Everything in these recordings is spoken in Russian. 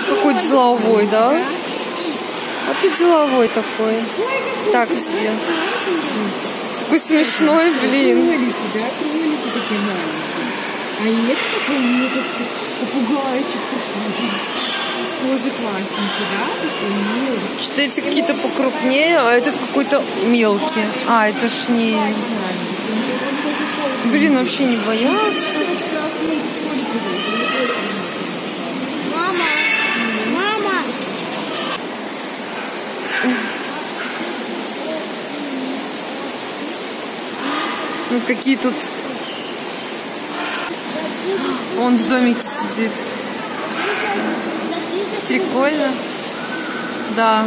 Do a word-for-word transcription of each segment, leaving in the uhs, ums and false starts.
какой деловой, да? А ты деловой такой. Так тебе. Такой смешной, блин. Кролики, да? Кролики такие маленькие. А это такой метод попугайчик такой. Тоже классненький, да? Такой мелкий. Что эти какие-то покрупнее, а этот какой-то мелкий. А, это ж не... Блин, вообще не боятся. Мама! Мама! Вот какие тут... Он в домике сидит. Прикольно. Да.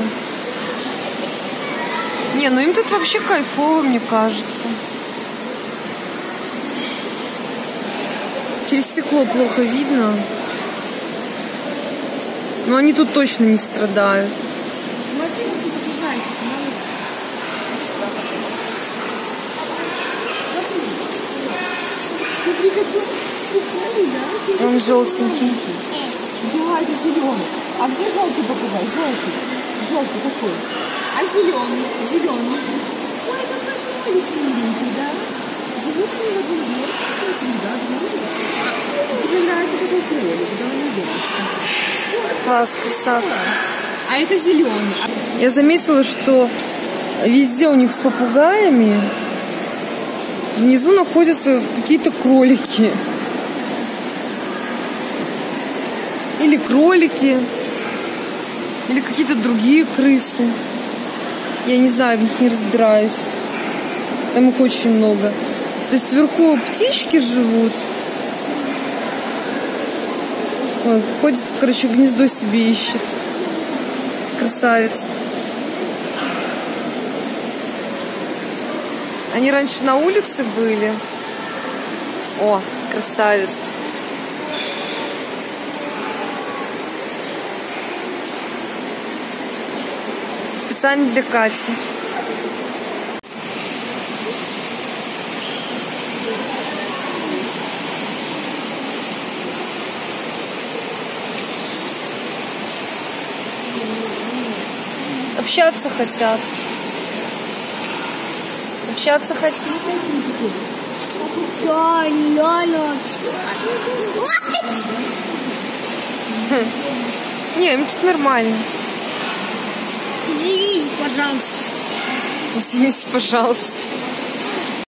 Не, ну им тут вообще кайфово, мне кажется. Через стекло плохо видно. Но они тут точно не страдают. Он желтенький. Да, это зеленый. А где желтый попугай? Желтый. Желтый какой? А зеленый? Зеленый. Ой, какой миленький, да? Живут в этом мире. Смотри, да, дружит. Тебе нравится такой кролик, да, он не Класс, красавцы. А это зеленый. Я заметила, что везде у них с попугаями внизу находятся какие-то кролики. Или кролики, или какие-то другие крысы. Я не знаю, в них не разбираюсь. Там их очень много. То есть вверху птички живут. Он ходит, короче, гнездо себе ищет. Красавец. Они раньше на улице были. О, красавец. Специально для Кати. Общаться хотят. Общаться хотите? Да, Ляля. Не, им тут нормально. Извините, пожалуйста. Извините, пожалуйста.